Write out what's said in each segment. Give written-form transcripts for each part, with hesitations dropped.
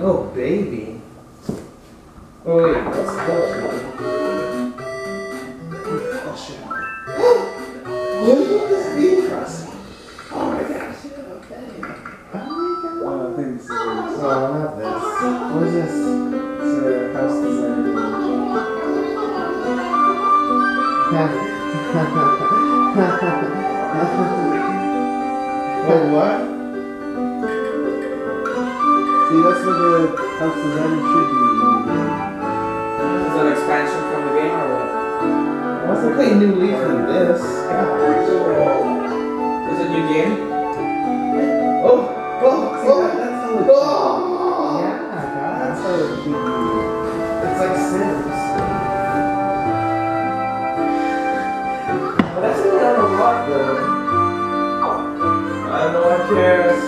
Oh, baby. Oh, wait, that's close. Oh, shit. Look at this bee crossing. Oh my gosh. Okay. Oh my god. Oh, I think this is yours. Oh, not this. What is this? It's a house design. Oh, what? See, that's what the house design should be. Is that an expansion from the game or what? What's the play New Leaf than this? God. Is it a new game? Oh! See, that's how it Oh! Yeah, God, that's how it should be. It's like Sims. But that's really not a lot, though. No one cares.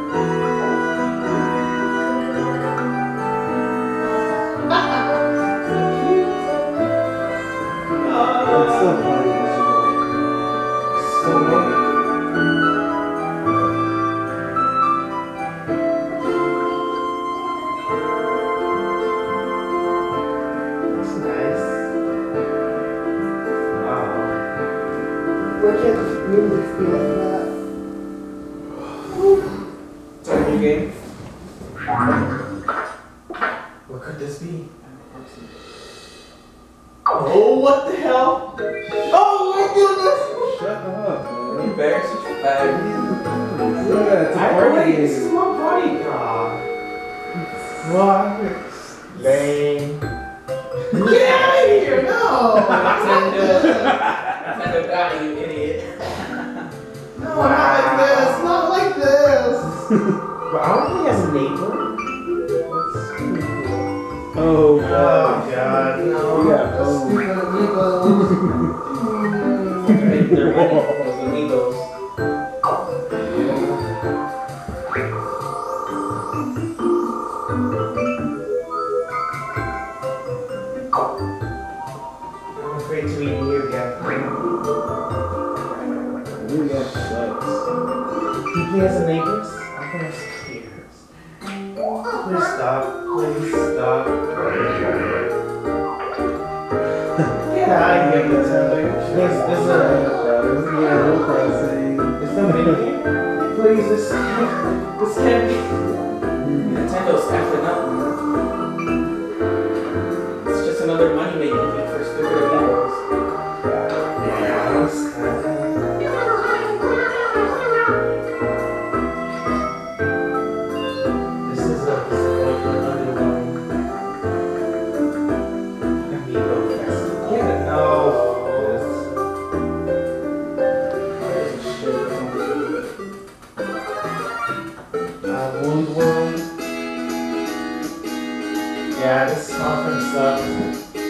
It's so funny. So funny. That's nice. Wow. Why can't the music be like that? Is that a new game? What could this be? Oh, what the hell? Oh my goodness! Shut up, man. You bear such a bag. Yeah, it's a I party like game. this is my party car. What? Lame. Get out of here! No! Nintendo got you, idiot. No, not like this. Not like this. But I don't think he has a neighbor. Oh god. No. Yeah. Stupid Amiibos. They're winning those Amiibos. I'm afraid to eat you again. You guys sucks. He has a neighbors? I'm gonna scares. Please stop. Please stop. Get out of here, Nintendo. There's a Animal Crossing. Is that video game? Please, this can't be. Nintendo's effing up. It's just another money making thing for stupid Amiibos. This is a disappointment underwhelming. Amiibo festival. Yeah, no. Wound World. Yeah, this conference sucks.